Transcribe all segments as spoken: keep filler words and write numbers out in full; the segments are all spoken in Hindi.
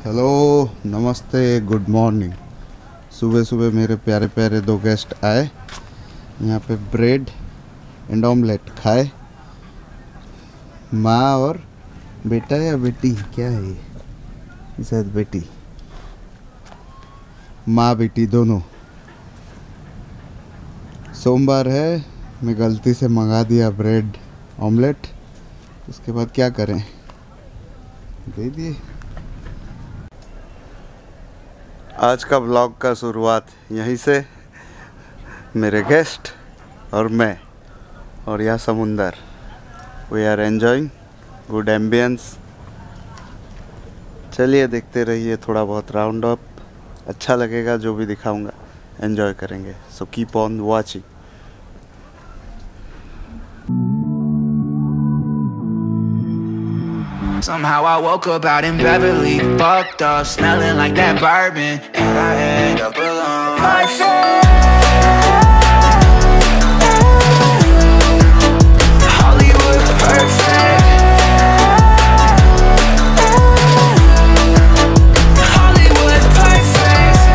हेलो, नमस्ते, गुड मॉर्निंग। सुबह सुबह मेरे प्यारे प्यारे दो गेस्ट आए। यहाँ पे ब्रेड एंड ऑमलेट खाए। माँ और बेटा या बेटी, क्या है ये? शायद बेटी। माँ बेटी दोनों। सोमवार है, मैं गलती से मंगा दिया ब्रेड ऑमलेट। उसके बाद क्या करें, दे दिए। आज का ब्लॉग का शुरुआत यहीं से, मेरे गेस्ट और मैं, और यह समुंदर। We are enjoying good ambience. चलिए देखते रहिए, थोड़ा बहुत राउंड अप अच्छा लगेगा, जो भी दिखाऊंगा एंजॉय करेंगे। So keep on watching. Somehow I woke up out in Beverly, fucked up, smelling like that bourbon, and I end up alone. Hollywood perfect. Hollywood perfect.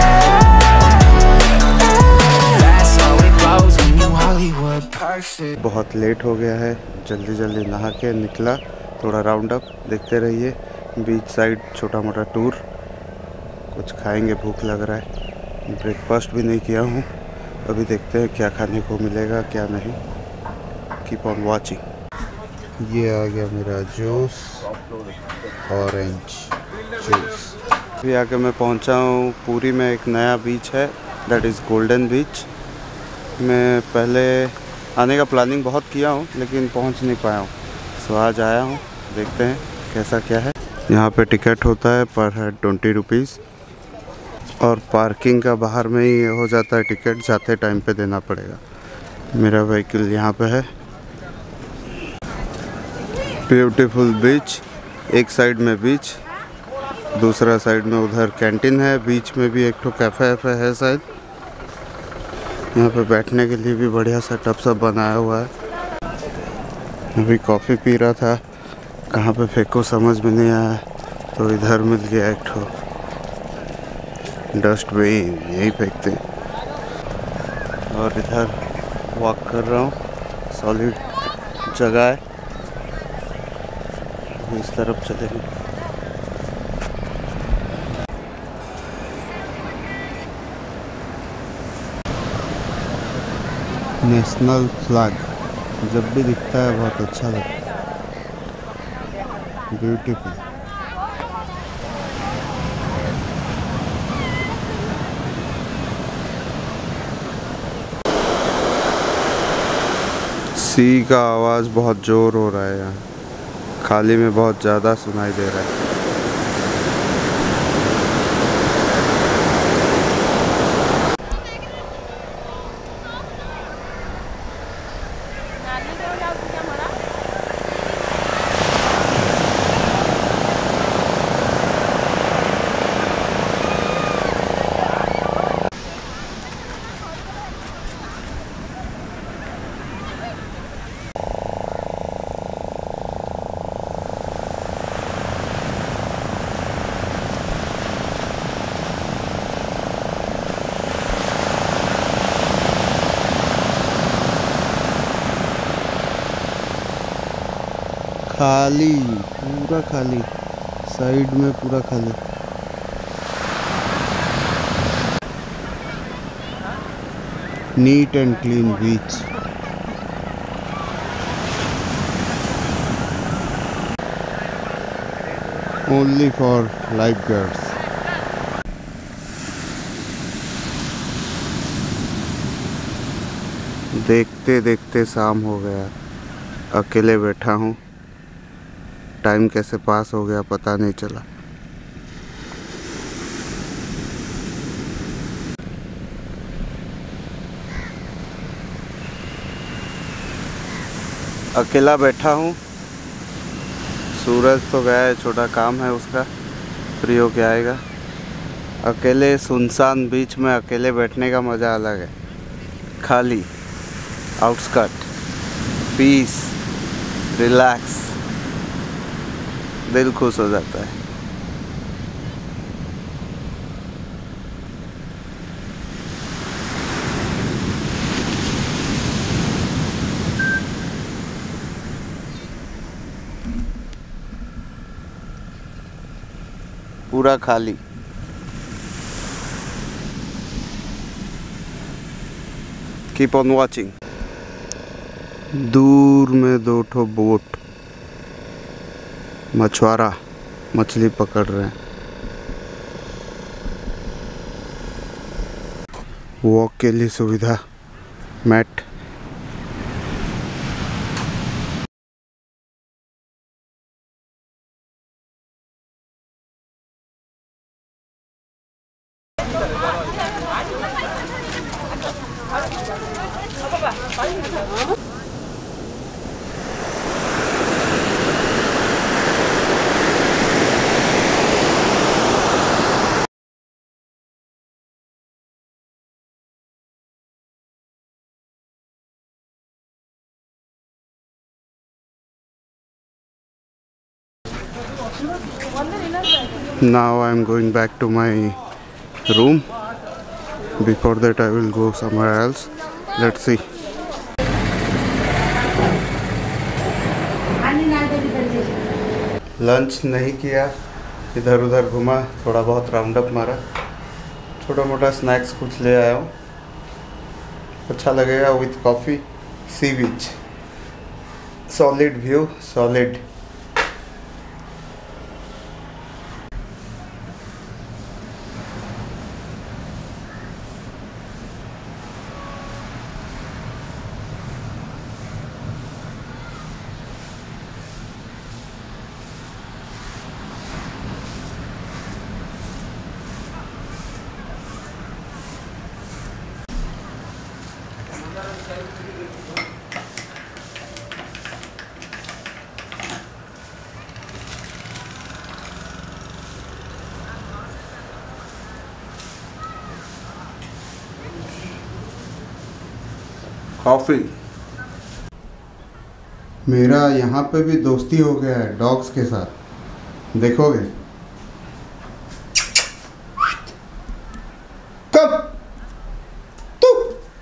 That's how it goes when you Hollywood perfect. बहुत लेट हो गया है, जल्दी जल्दी नहा के निकला। थोड़ा राउंड अप देखते रहिए। बीच साइड छोटा मोटा टूर। कुछ खाएंगे, भूख लग रहा है। ब्रेकफास्ट भी नहीं किया हूँ। अभी देखते हैं क्या खाने को मिलेगा क्या नहीं। Keep on watching. ये आ गया मेरा जूस, ऑरेंज जूस। अभी आके मैं पहुँचा हूँ पुरी में। एक नया बीच है, दैट इज़ गोल्डन बीच। मैं पहले आने का प्लानिंग बहुत किया हूँ, लेकिन पहुँच नहीं पाया हूँ। सो आज आया हूँ, देखते हैं कैसा क्या है। यहाँ पे टिकट होता है पर हेड ट्वेंटी रुपीज़, और पार्किंग का बाहर में ही हो जाता है टिकट, जाते टाइम पे देना पड़ेगा। मेरा व्हीकल यहाँ पे है। ब्यूटीफुल बीच, एक साइड में बीच, दूसरा साइड में उधर कैंटीन है। बीच में भी एक तो कैफ़े वैफे है शायद। यहाँ पे बैठने के लिए भी बढ़िया सेटअप सब बनाया हुआ है। अभी कॉफ़ी पी रहा था, कहाँ पे फेंको समझ में नहीं आया, तो इधर मिल गया एक ठो डस्टबिन, यही फेंकते। और इधर वॉक कर रहा हूँ, सॉलिड जगह है। इस तरफ चलेंगे। नेशनल फ्लैग जब भी दिखता है बहुत अच्छा लगता है। ब्यूटीफुल। सी का आवाज़ बहुत ज़ोर हो रहा है यहाँ, खाली में बहुत ज़्यादा सुनाई दे रहा है। खाली, पूरा खाली, साइड में पूरा खाली। Neat and clean beach. Only for life guards. देखते देखते शाम हो गया। अकेले बैठा हूँ, टाइम कैसे पास हो गया पता नहीं चला। अकेला बैठा हूँ। सूरज तो गया है, छोटा काम है उसका, फ्री होके आएगा। अकेले सुनसान बीच में अकेले बैठने का मज़ा अलग है। खाली, आउटस्कट, पीस, रिलैक्स, दिल खुश हो जाता है। पूरा खाली। Keep on watching. दूर में दो ठो बोट, मछुआरा मछली पकड़ रहे हैं। वॉक के लिए सुविधा, mat. Now I am going back to my room. Before that I will go somewhere else. Let's see. Lunch नहीं किया, इधर उधर घुमा, थोड़ा बहुत राउंड अप मारा, छोटा मोटा स्नैक्स कुछ ले आया हूँ। अच्छा लगेगा with coffee. Sea beach, solid view, solid. Coffee. मेरा यहाँ पे भी दोस्ती हो गया है डॉग्स के साथ, देखोगे कब तू।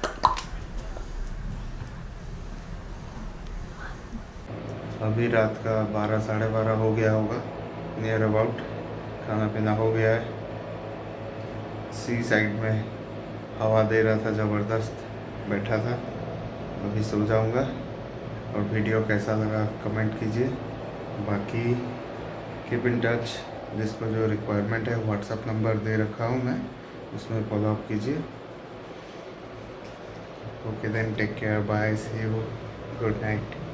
अभी रात का बारह साढ़े बारह हो गया होगा नियर अबाउट। खाना पीना हो गया है। सी साइड में हवा दे रहा था, ज़बरदस्त बैठा था। अभी सो जाऊंगा। और वीडियो कैसा लगा कमेंट कीजिए। बाकी कीप इन टच, जिसको जो रिक्वायरमेंट है व्हाट्सएप नंबर दे रखा हूँ मैं, उसमें फॉलो अप कीजिए। Okay then, take care, bye, see you, good night.